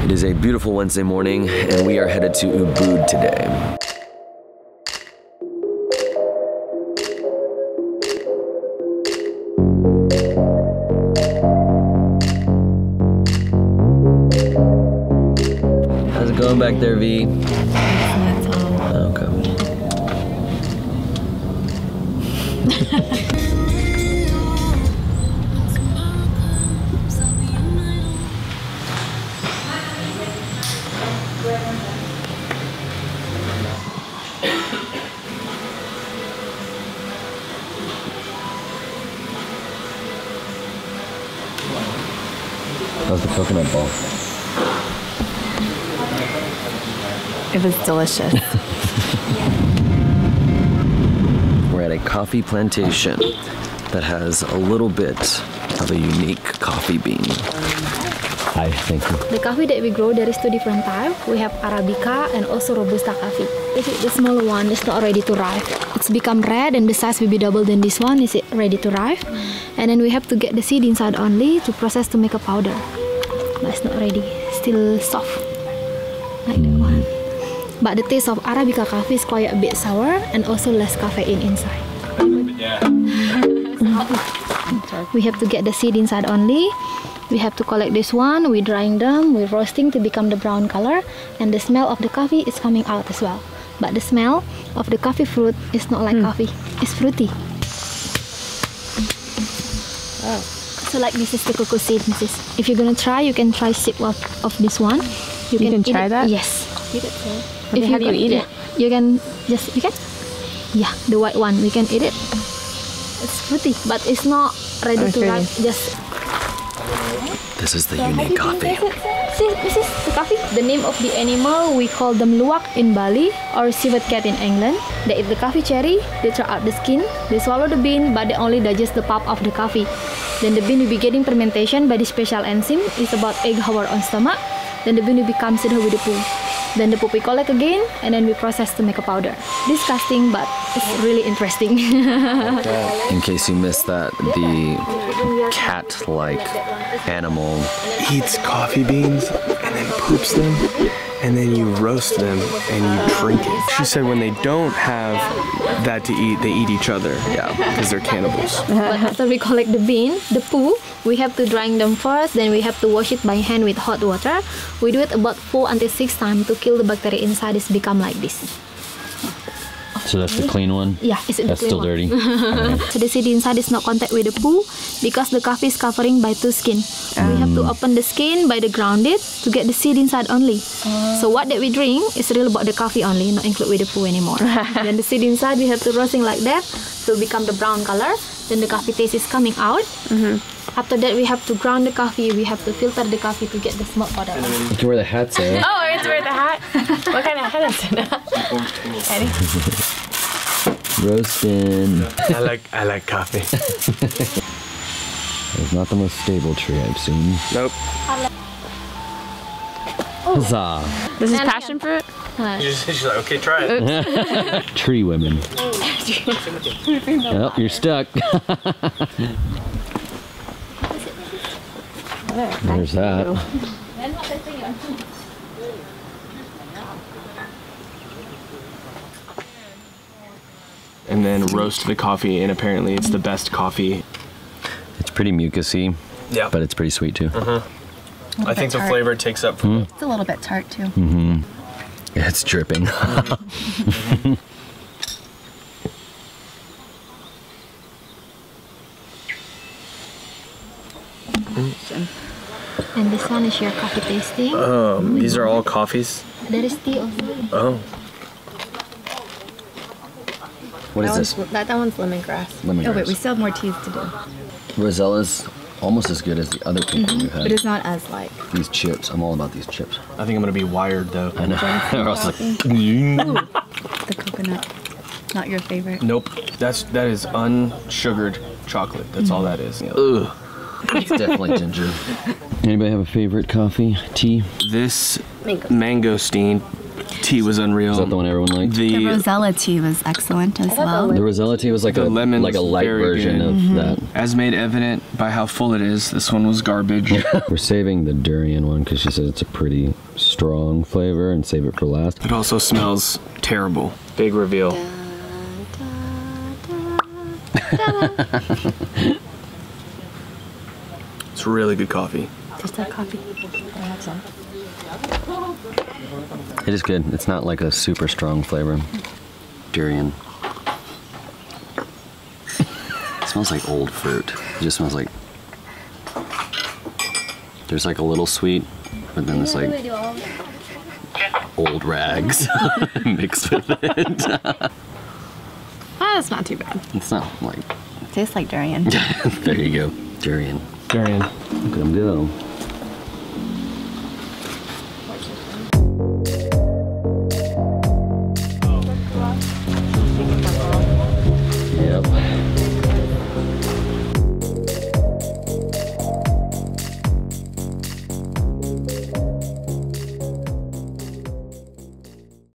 It is a beautiful Wednesday morning, and we are headed to Ubud today. How's it going back there, V? Okay. How's the coconut ball? It was delicious. We're at a coffee plantation that has a little bit of a unique coffee bean. Hi, thank you. The coffee that we grow, there is two different types. We have Arabica and also Robusta coffee. This is the smaller one, it's not ready to ripe. It's become red and the size will be double than this one. Is it ready to ripe? And then we have to get the seed inside only to process to make a powder. But it's not ready, still soft, like that one. But the taste of Arabica coffee is quite a bit sour and also less caffeine inside. We have to get the seed inside only. We have to collect this one, we're drying them, we're roasting to become the brown color, and the smell of the coffee is coming out as well. But the smell of the coffee fruit is not like coffee, it's fruity. Oh. So like this is the cocoa seed, Mrs. If you're gonna try, you can try sip of this one. You can try that? Yes. You can try. Okay, how do you eat it? You can just, yeah, the white one, we can eat it. It's fruity, but it's not ready to ripe, just... This is the unique coffee. This is the coffee. The name of the animal, we call them luwak in Bali or civet cat in England. They eat the coffee cherry, they throw out the skin, they swallow the bean, but they only digest the pulp of the coffee. Then the bean will be getting fermentation by the special enzyme. It's about 8 hours on stomach. Then the bean will become seeded with the poo. Then the poo we collect again, and then we process to make a powder. Disgusting, but it's really interesting. In case you missed that, the cat-like animal eats coffee beans and then poops them, and then you roast them and you drink it. She said when they don't have that to eat, they eat each other. Yeah, because they're cannibals. But after we collect the bean, the poo, we have to drying them first, then we have to wash it by hand with hot water. We do it about 4 until 6 times to kill the bacteria inside. It's become like this. So that's the clean one? Yeah, it's that's still dirty. So the seed inside is not contact with the poo because the coffee is covering by 2 skin. We have to open the skin by the grounded to get the seed inside only. So what that we drink is real about the coffee only, not include with the poo anymore. Then the seed inside we have to roasting like that to become the brown color. Then the coffee taste is coming out. After that we have to ground the coffee. We have to filter the coffee to get the smoke powder. You can wear the hat, Sarah. Oh, I get to wear the hat? What kind of hat is it? Eddie? Roasting. I like coffee. It's not the most stable tree I've seen. Nope. Huzzah. This is passion fruit? She's like, okay, try it. Tree women. Oh, you're stuck. There's that. And then roast the coffee, and apparently it's the best coffee. It's pretty mucusy, yeah, but it's pretty sweet too. I think the flavor takes up from it. It's a little bit tart too. Yeah, it's dripping. And this one is your coffee tasting. These are all coffees? There is tea also. Oh. What is this? That one's lemongrass. Lemongrass. Oh wait, we still have more teas to do. Rosella's almost as good as the other people we've had. But it's not as like... These chips, I'm all about these chips. I think I'm gonna be wired though. I know. They're also like, The coconut. Not your favorite. Nope. That is unsugared chocolate. That's all that is. ugh. It's definitely ginger. Anybody have a favorite coffee? Tea? This mangosteen tea was unreal. Is that the one everyone liked? The Rosella tea was excellent as well. The Rosella tea was like The lemon like a was light very version good. of that. As made evident by how full it is, this one was garbage. We're saving the durian one because she said it's a pretty strong flavor and save it for last. It also smells terrible. Big reveal. It's really good coffee. Just that coffee. I have some. It is good. It's not like a super strong flavor. Durian. It smells like old fruit. It just smells like... There's like a little sweet, but then it's like old rags mixed with it. That's not too bad. It's not like... Tastes like durian. There you go. Durian. Durian. Look at them go.